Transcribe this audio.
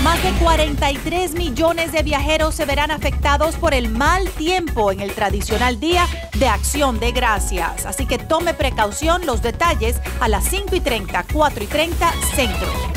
Más de 43 millones de viajeros se verán afectados por el mal tiempo en el tradicional Día de Acción de Gracias. Así que tome precaución. Los detalles a las 5:30, 4:30 Centro.